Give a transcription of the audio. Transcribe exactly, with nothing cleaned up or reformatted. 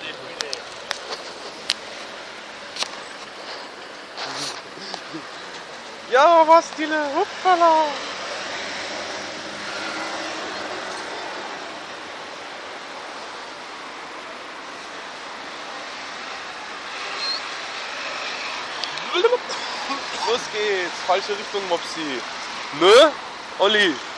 Ja, was, Dile? Hoppala! Los geht's! Falsche Richtung, Mopsi. Ne? Olli?